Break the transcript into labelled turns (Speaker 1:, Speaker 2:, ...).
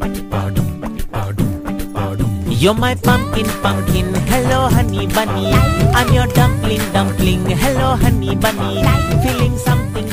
Speaker 1: You're my pumpkin, pumpkin, hello honey bunny. I'm your dumpling, dumpling, hello honey bunny. Feeling something